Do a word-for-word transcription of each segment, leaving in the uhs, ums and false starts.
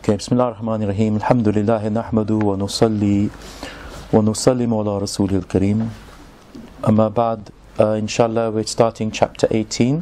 Okay, Bismillah ar-Rahman ar-Rahim. Alhamdulillah, nahmadu wa nusalli wa nusallimu ala rasulil kareem. Amma ba'd, uh, inshallah, we're starting chapter eighteen,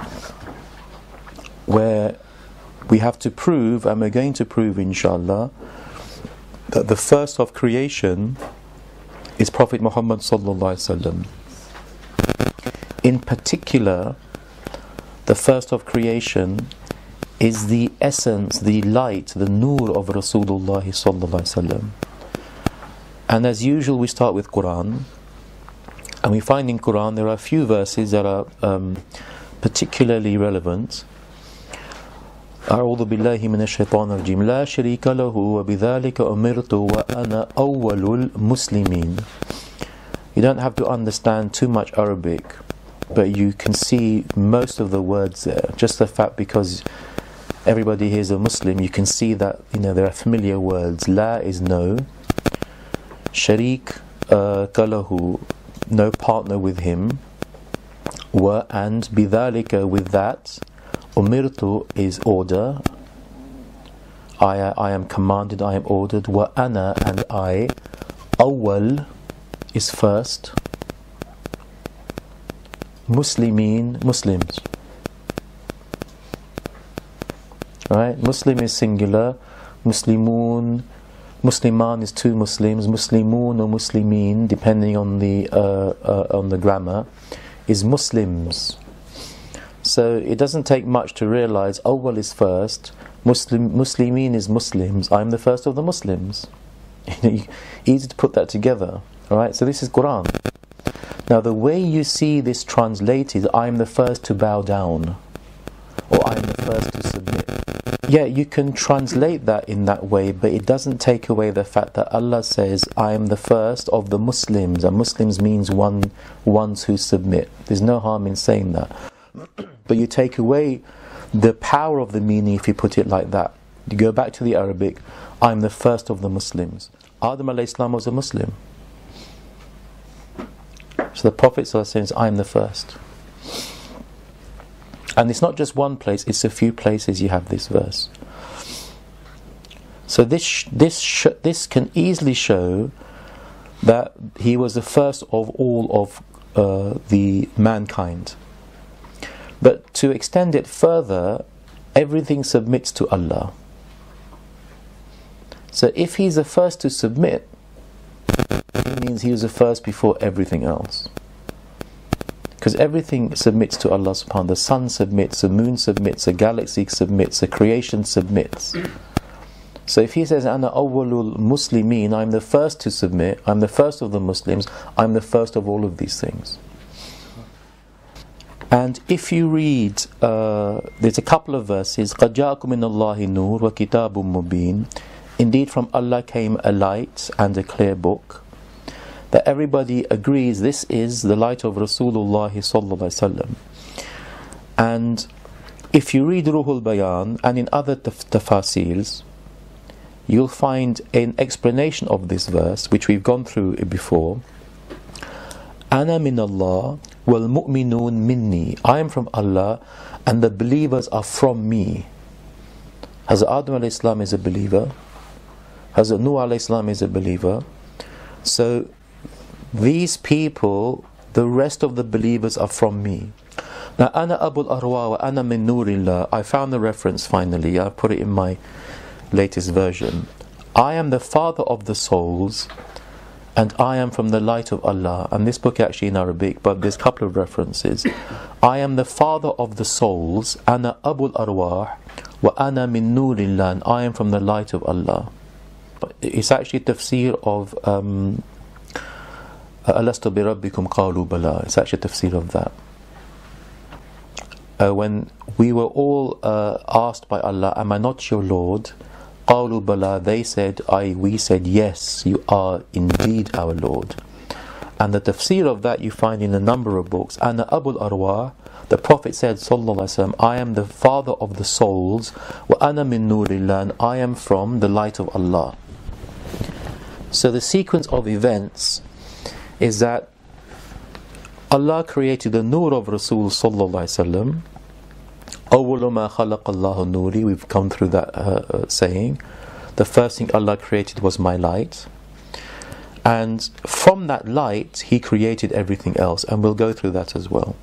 where we have to prove, and we're going to prove, inshallah, that the first of creation is Prophet Muhammad sallallahu alaihi wasallam. In particular, the first of creation is the essence, the light, the nur of Rasulullah sallallahu alaihi wasallam. And as usual, we start with Quran, and we find in Quran there are a few verses that are um, particularly relevant. أعوذ بالله من الشيطان الرجيم لا شريك له وبذلك أمرت وأنا أول المسلمين. You don't have to understand too much Arabic, but you can see most of the words there. Just the fact because everybody here is a Muslim, you can see that, you know, there are familiar words. La is no, sharik uh, kalahu, no partner with him, wa and bidhalika, with that, umirtu is order, I I am commanded, I am ordered, wa ana and I, awwal is first, muslimin, Muslims. Right? Muslim is singular, Muslimun, Musliman is two Muslims, Muslimun or Muslimin, depending on the uh, uh, on the grammar, is Muslims. So it doesn't take much to realize awwal is first, Muslim Muslimin is Muslims, I'm the first of the Muslims. Easy to put that together. Alright, so this is Quran. Now the way you see this translated, I am the first to bow down, or I am the first to submit. Yeah, you can translate that in that way, but it doesn't take away the fact that Allah says, I am the first of the Muslims, and Muslims means one ones who submit. There's no harm in saying that. But you take away the power of the meaning if you put it like that. You go back to the Arabic, I am the first of the Muslims. Adam alayhi salam was a Muslim. So the Prophet says, I am the first. And it's not just one place, it's a few places you have this verse. So this sh- this sh- this can easily show that he was the first of all of uh, the mankind. But to extend it further, everything submits to Allah. So if he's the first to submit, it means he was the first before everything else. Because everything submits to Allah subhanahu wa ta'ala. The sun submits, the moon submits, the galaxy submits, the creation submits. So if he says, Ana awwalul muslimin, I'm the first to submit, I'm the first of the Muslims, I'm the first of all of these things. And if you read, uh, there's a couple of verses, قَدْ جَاءَكُم مِّنَ اللَّهِ نُورٌ وَكِتَابٌ مُّبِينٌ. Indeed from Allah came a light and a clear book, that everybody agrees this is the light of Rasulullah sallallahu alaihi wasallam. And if you read Ruhul Bayan and in other taf- tafasirs, you'll find an explanation of this verse, which we've gone through before. Ana min Allah wal mu'minun minni. I am from Allah and the believers are from me. Hazrat Adam alayhi salam is a believer, Hazrat Nuh alayhi salam is a believer. So these people, the rest of the believers are from me. Now, Ana Abul Arwa wa Ana min Nurillah. I found the reference finally. I put it in my latest version. I am the father of the souls, and I am from the light of Allah. And this book actually in Arabic, but there's a couple of references. I am the father of the souls. Ana Abul Arwah wa Ana min Nurillah. And I am from the light of Allah. It's actually a tafsir of Um, Alastu bi rabbikum qalu bala. It's actually a tafsir of that. Uh, when we were all uh, asked by Allah, am I not your Lord? Qalu bala. They said, I, we said, yes, you are indeed our Lord. And the tafsir of that you find in a number of books. Ana Abul Arwah. The Prophet said, sallallahu alaihi wasallam, I am the father of the souls. Wa ana min nurillah. And I am from the light of Allah. So the sequence of events is that Allah created the nur of Rasul sallallahu alaihi wasallam, أول ما خلق الله نوري, we've gone through that uh, uh, saying. The first thing Allah created was my light. And from that light, He created everything else. And we'll go through that as well.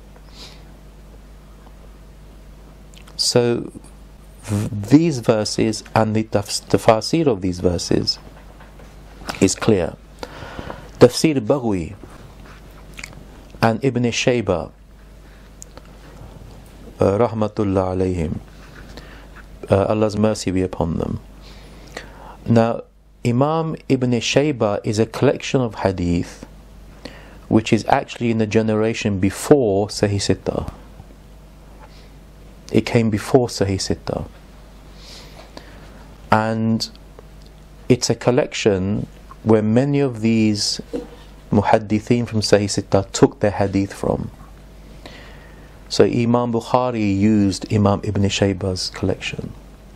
So, these verses and the tafsir of these verses is clear. Tafsir Baghawi and Ibn Shayba, uh, Rahmatullah alayhim, uh, Allah's mercy be upon them. Now, Imam Ibn Shayba is a collection of hadith which is actually in the generation before Sahih Sittah. It came before Sahih Sittah. And it's a collection where many of these muhaddithin from Sahih Sittah took their hadith from. So Imam Bukhari used Imam Ibn Shayba's collection.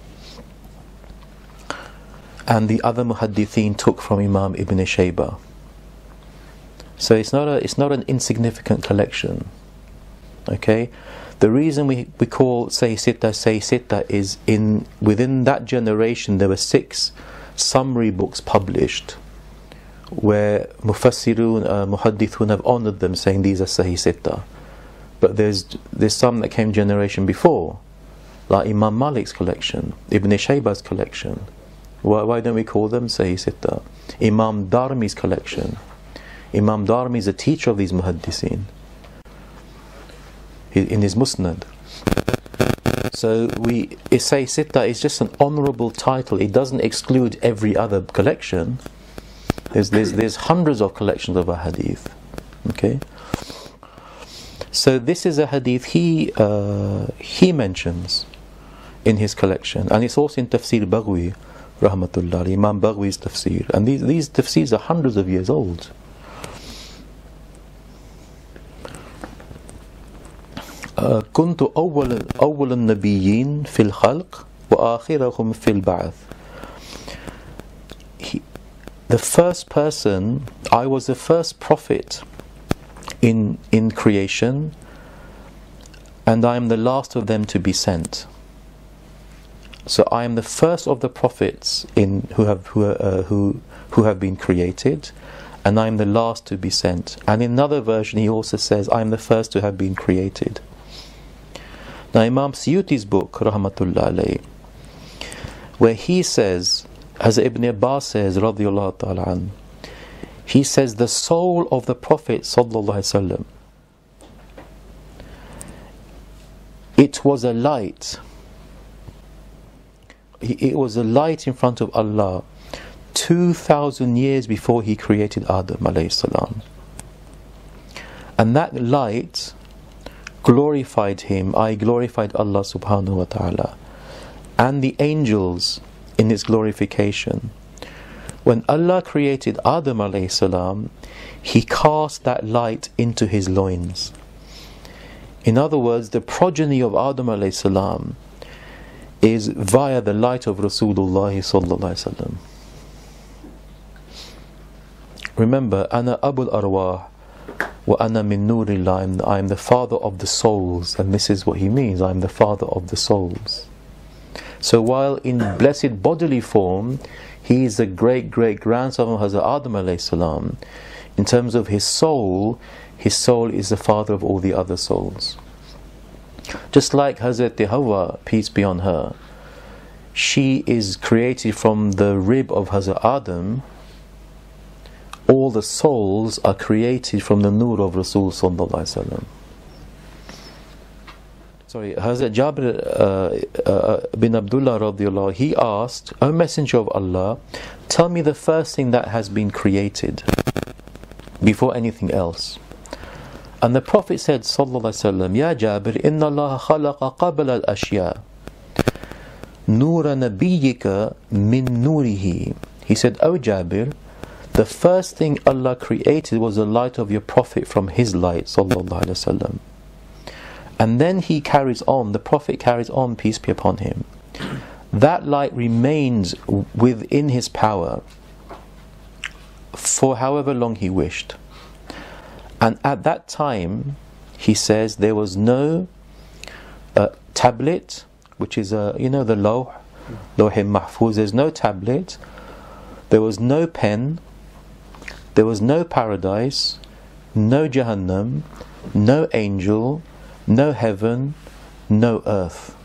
And the other muhaddithin took from Imam Ibn Shayba. So it's not a it's not an insignificant collection. Okay? The reason we, we call Sahih Sittah Sahih Sittah is in within that generation there were six summary books published where Mufassirun, uh, Muhaddithun have honoured them, saying these are Sahih Sittah. But there's there's some that came generation before, like Imam Malik's collection, Ibn Shayba's collection. Why, why don't we call them Sahih Sittah? Imam Darmi's collection. Imam Darmi is a teacher of these muhaddithin in his Musnad. So we Sahih Sittah is just an honourable title. It doesn't exclude every other collection. There's there's there's hundreds of collections of a hadith. Okay. So this is a hadith he uh, he mentions in his collection, and it's also in Tafsir Baghawi, Rahmatullah, Imam Baghawi's tafsir. And these these tafsirs are hundreds of years old. كنت أول أول النبيين في الخلق وآخرهم في البعث. The first person, I was the first prophet in in creation, and I am the last of them to be sent. So I am the first of the prophets in who have who uh, who who have been created, and I am the last to be sent. And in another version, he also says, I am the first to have been created. Now, Imam Suyuti's book, Rahmatullah alayhi, where he says, as Ibn Abbas says, radiyallahu ta'ala an, he says the soul of the Prophet sallallahu alaihi wasallam, it was a light. It was a light in front of Allah two thousand years before He created Adam alayhi salam. And that light glorified Him. I glorified Allah subhanahu wa ta'ala and the angels in its glorification. When Allah created Adam alayhi salam, He cast that light into his loins. In other words, the progeny of Adam alayhi salam is via the light of Rasulullah sallallahu alaihi wasallam. Remember, Ana Abul Arwah wa Ana min Nurillah, I am the father of the souls, and this is what he means, I am the father of the souls. So while in blessed bodily form he is the great great grandson of Hazrat Adam alayhi salam, in terms of his soul, his soul is the father of all the other souls. Just like Hazrat Hawa, peace be on her, she is created from the rib of Hazrat Adam. All the souls are created from the nur of Rasul sallallahu alaihi wasallam. Sorry, Hazrat Jabir uh, uh, bin Abdullah radiyallahu, he asked, O Messenger of Allah, tell me the first thing that has been created before anything else. And the Prophet said sallallahu alaihi wasallam, Ya Jabir, inna Allah khalaqa qabla al-ashya nura nabiyyika min nurihi. He said, O Jabir, the first thing Allah created was the light of your Prophet from his light sallallahu alaihi wasallam. And then he carries on, the Prophet carries on, peace be upon him. That light remains within his power for however long he wished. And at that time, he says, there was no uh, tablet, which is a, you know, the Lawh, Lawh Mahfuz. There's no tablet. There was no pen. There was no paradise, no Jahannam, no angel, no heaven, no earth.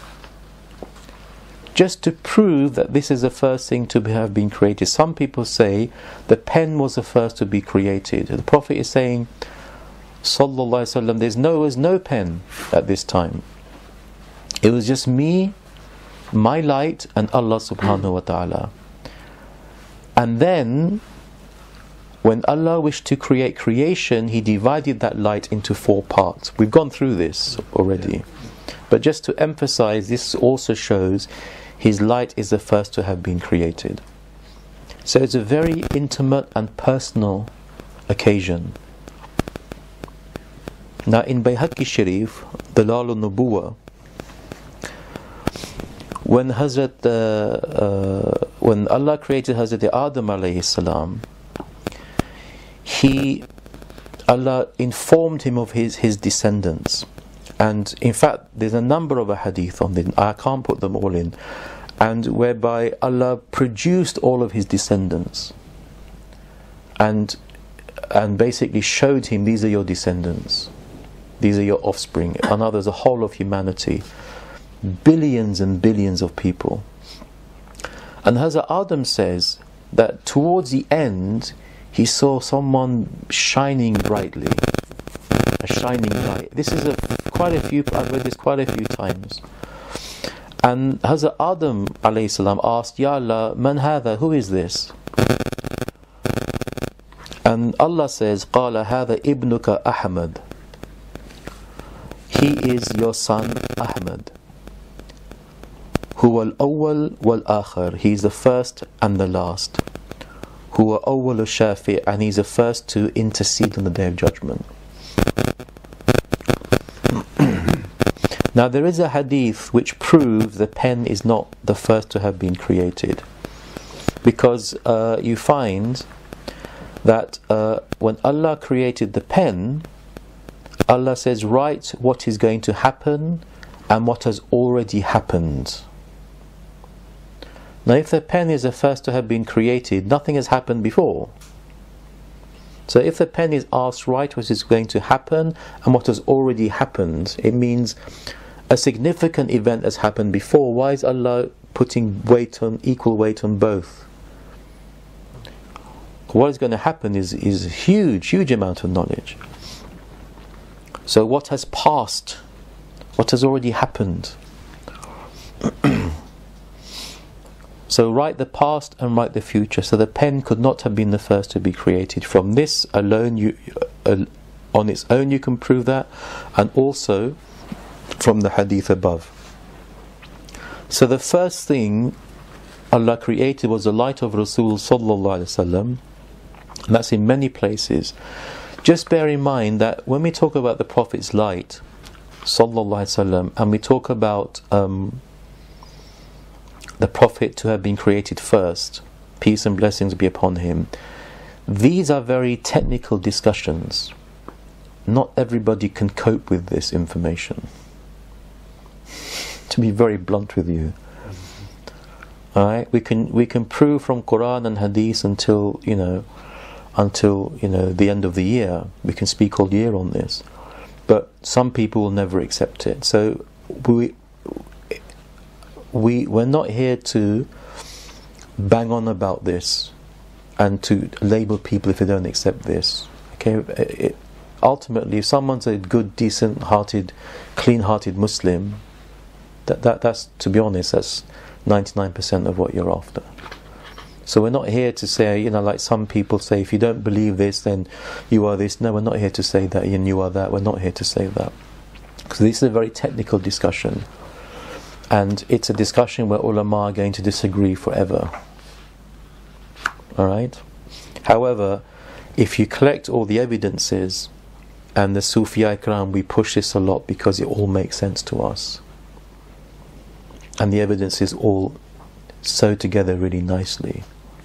Just to prove that this is the first thing to have been created. Some people say the pen was the first to be created. The Prophet is saying, Sallallahu Alaihi Wasallam, there's no, there was no pen at this time. It was just me, my light, and Allah subhanahu wa ta'ala. And then, when Allah wished to create creation, He divided that light into four parts. We've gone through this already. But just to emphasize, this also shows His light is the first to have been created. So it's a very intimate and personal occasion. Now in Bayhaqi Sharif, Dalal al-Nubuwah, when Hazrat, uh, uh, when Allah created Hazrat Adam alayhi salam, He, Allah informed him of his, his descendants. And in fact, there's a number of a hadith on this, I can't put them all in, and whereby Allah produced all of his descendants and and basically showed him, these are your descendants, these are your offspring, and others, the whole of humanity, billions and billions of people. And Hazrat Adam says that towards the end he saw someone shining brightly, a shining light. This is a quite a few, I've read this quite a few times. And Hazrat Adam alayhi salam asked, Ya Allah, man hadha, who is this? And Allah says, Qala hadha ibnuka Ahmad. He is your son Ahmad. Huwa al-awwal wal-akhir. He is the first and the last. Huwa awwal al-shafi', and he is the first to intercede on the Day of Judgment. Now there is a hadith which proves the pen is not the first to have been created, because uh, you find that uh, when Allah created the pen, Allah says, write what is going to happen and what has already happened. Now if the pen is the first to have been created, nothing has happened before. So if the pen is asked, write what is going to happen and what has already happened, it means a significant event has happened before. Why is Allah putting weight on, equal weight on both? What is going to happen is, is a huge, huge amount of knowledge. So what has passed, what has already happened. So write the past and write the future. So the pen could not have been the first to be created. From this alone, you, uh, on its own you can prove that, and also from the hadith above. So the first thing Allah created was the light of Rasul sallallahu alaihi wasallam, and that's in many places. Just bear in mind that when we talk about the Prophet's light sallallahu alaihi wasallam, and we talk about um, the Prophet to have been created first, peace and blessings be upon him, these are very technical discussions. Not everybody can cope with this information, to be very blunt with you. Alright, we can we can prove from Quran and Hadith until you know until you know the end of the year. We can speak all year on this, but some people will never accept it. So we we we're not here to bang on about this and to label people if they don't accept this. Okay, it, ultimately, if someone's a good, decent-hearted, clean-hearted Muslim, that that that's, to be honest, that's ninety-nine percent of what you're after. So we're not here to say, you know, like some people say, if you don't believe this, then you are this. No, we're not here to say that, and you are that. We're not here to say that, because this is a very technical discussion, and it's a discussion where ulama are going to disagree forever. Alright? However, if you collect all the evidences, and the Sufiya Ikram, we push this a lot because it all makes sense to us, and the evidence is all sew together really nicely.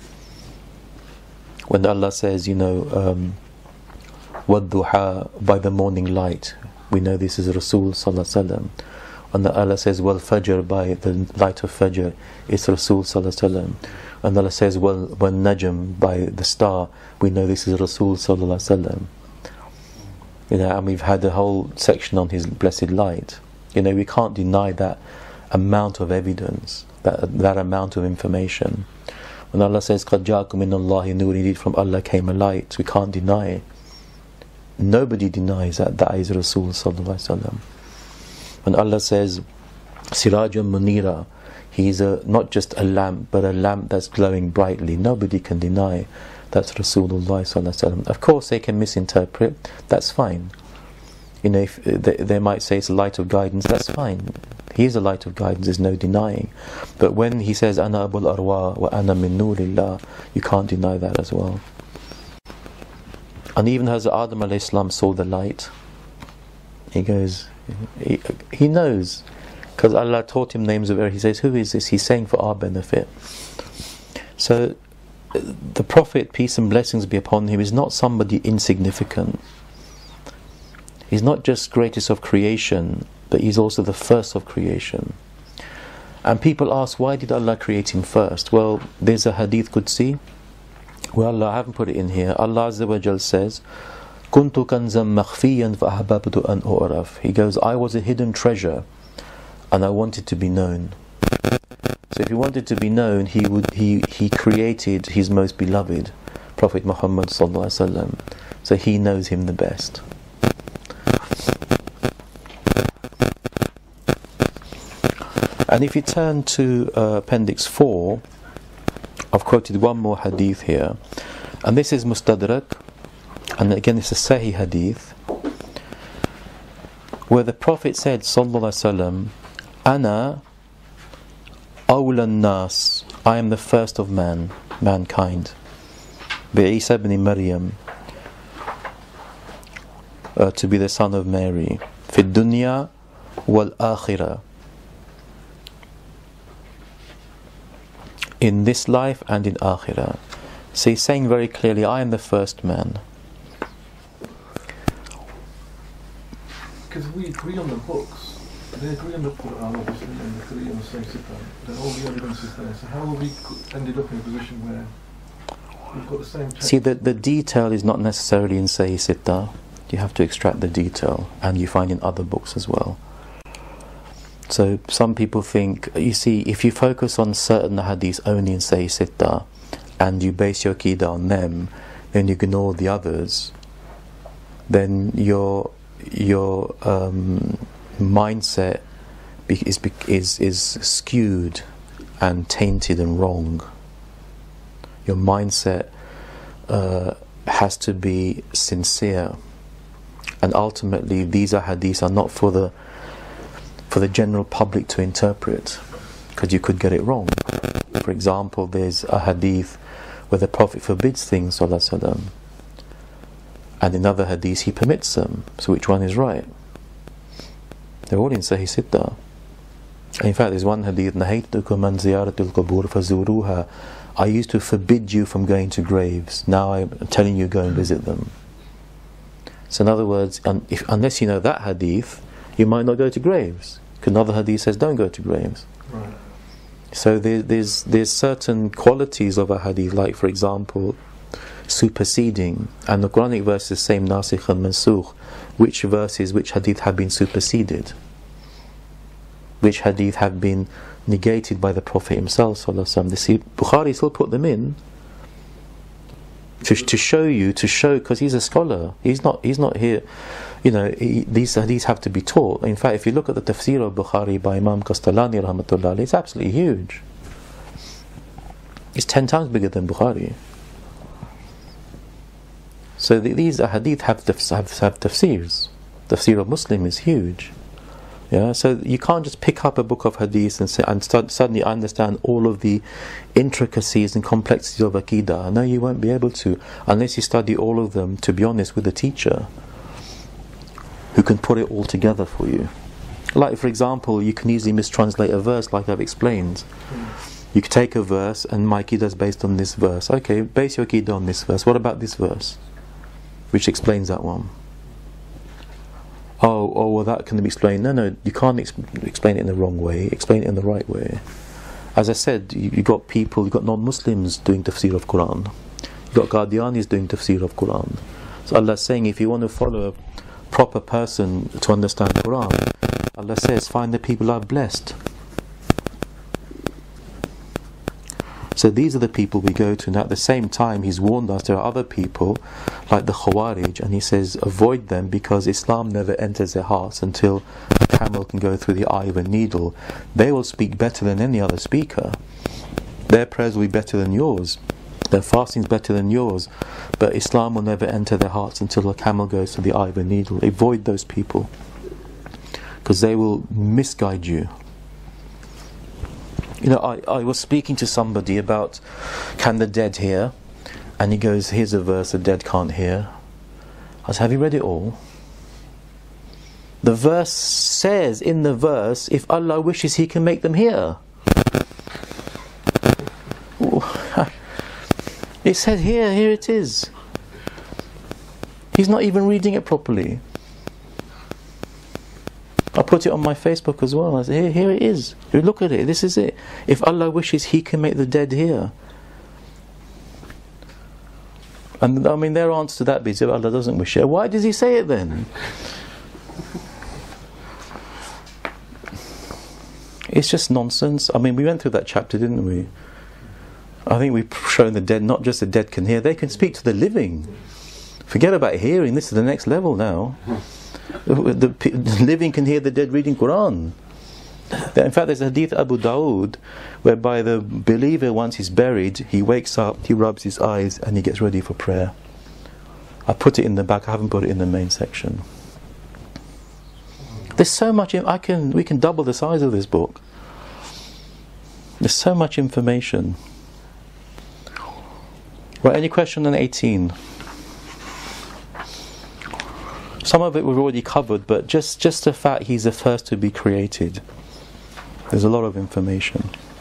When Allah says, you know, um, وَالضُّحَى, by the morning light, we know this is Rasul sallallahu alaihi wasallam. And Allah says, well, Fajr, by the light of Fajr, it's Rasul Sallallahu Alaihi Wasallam. And Allah says, well, when Najm, by the star, we know this is Rasul Sallallahu Alaihi Wasallam. You know, and we've had a whole section on his blessed light. You know, we can't deny that amount of evidence, that that amount of information. When Allah says, قَدْ جَاءَكُم مِّنَ اللَّهِ نُورٌ, indeed from Allah came a light, we can't deny it. Nobody denies that that is Rasul Sallallahu Alaihi Wasallam. When Allah says, Sirajun Munira, He's a, not just a lamp, but a lamp that's glowing brightly. Nobody can deny that's Rasulullah Sallallahu Alaihi Wasallam. Of course, they can misinterpret. That's fine. You know, if they, they might say it's a light of guidance. That's fine. He is a light of guidance. There's no denying. But when he says Ana Abul Arwa wa Ana min Nurillah, you can't deny that as well. And even Hazrat Adam alayhi salam saw the light. He goes, he, he knows, because Allah taught him names of air. He says, who is this? He's saying for our benefit. So the Prophet, peace and blessings be upon him, is not somebody insignificant. He's not just greatest of creation, but he's also the first of creation. And people ask, why did Allah create him first? Well, there's a hadith Qudsi. Well, Allah, I haven't put it in here. Allah Azza wa Jal says, Kuntu kanzam makhfiyan fa ahbabtu an u'raf. He goes, I was a hidden treasure and I wanted to be known. So if he wanted to be known, he would he he created his most beloved, Prophet Muhammad sallallahu alaihi wasallam. So he knows him the best. And if you turn to uh, Appendix four, I've quoted one more hadith here, and this is Mustadrak, and again it's a Sahih hadith, where the Prophet said sallallahu alaihi wasallam, Ana awla nas, I am the first of man, mankind, bi Isa ibn Maryam, uh, to be the son of Mary, fi dunya wal akhirah, in this life and in akhirah. So he's saying very clearly, I am the first man. Because we agree on the books, they agree on the Quran obviously, and they agree on the same Sittah, then all the evidence is there. So how have we ended up in a position where we've got the same text? See, the, the detail is not necessarily in Sahih Sittah. You have to extract the detail, and you find in other books as well. So some people think, you see, if you focus on certain hadiths only in Sahih Sittah and you base your Aqidah on them, then you ignore the others, then your your um, mindset is, is is skewed and tainted and wrong. Your mindset uh, has to be sincere, and ultimately these are hadiths are not for the for the general public to interpret, because you could get it wrong. For example, there's a hadith where the Prophet forbids things, sallallahu alaihi wasallam, and in other hadiths he permits them. So which one is right? They're all in Sahih Sittah. And in fact, there's one hadith, Nahaytukum an ziyaratul qubur fazuruha. I used to forbid you from going to graves. Now I'm telling you, go and visit them. So in other words, un- if, unless you know that hadith, you might not go to graves. Because another hadith says don't go to graves. Right. So there, there's there's certain qualities of a hadith, like for example, superseding, and the Quranic verses same nasikh and mansukh. Which verses, which hadith have been superseded? Which hadith have been negated by the Prophet himself, sallallahu alaihi wasallam? They see Bukhari still put them in to to show you, to show, because he's a scholar. He's not he's not here. You know, he, these hadiths have to be taught. In fact, if you look at the tafsir of Bukhari by Imam Qastalani rahmatullah, it's absolutely huge. It's ten times bigger than Bukhari. So the, these hadith have, have, have tafsirs. Tafsir of Muslim is huge. Yeah, so you can't just pick up a book of hadith and say, and start, suddenly understand all of the intricacies and complexities of Aqidah. No, you won't be able to, unless you study all of them, to be honest, with a teacher who can put it all together for you. Like, for example, you can easily mistranslate a verse, like I've explained. You could take a verse, and my Aqidah is based on this verse. Okay, base your Aqidah on this verse. What about this verse? Which explains that one. oh, oh, well, that can be explained. No, no, you can't ex- explain it in the wrong way. Explain it in the right way. As I said, you, you got people, you got non-Muslims doing tafsir of Quran. You got Qadianis doing tafsir of Quran. So Allah's saying, if you want to follow a proper person to understand Quran, Allah says, find the people I've blessed. So these are the people we go to. And at the same time, He's warned us there are other people like the Khawarij, and He says avoid them because Islam never enters their hearts until a camel can go through the eye of a needle. They will speak better than any other speaker. Their prayers will be better than yours. Their fasting is better than yours. But Islam will never enter their hearts until a camel goes to the eye of a needle. Avoid those people, because they will misguide you. You know, I, I was speaking to somebody about, can the dead hear? And he goes, here's a verse, the dead can't hear. I said, have you read it all? The verse says, in the verse, if Allah wishes, He can make them hear. It said here, here it is. He's not even reading it properly. I put it on my Facebook as well. I said, here, here it is. Look at it. This is it. If Allah wishes, He can make the dead hear. And I mean, their answer to that is, if Allah doesn't wish it, why does He say it then? It's just nonsense. I mean, we went through that chapter, didn't we? I think we've shown the dead, not just the dead can hear, they can speak to the living. Forget about hearing. This is the next level now. The, the living can hear the dead reading Quran. In fact, there's a hadith Abu Dawood whereby the believer, once he's buried, he wakes up, he rubs his eyes, and he gets ready for prayer. I put it in the back. I haven't put it in the main section. There's so much. I can. We can double the size of this book. There's so much information. Right. Any question on eighteen? Some of it we've already covered, but just, just the fact He's the first to be created. There's a lot of information.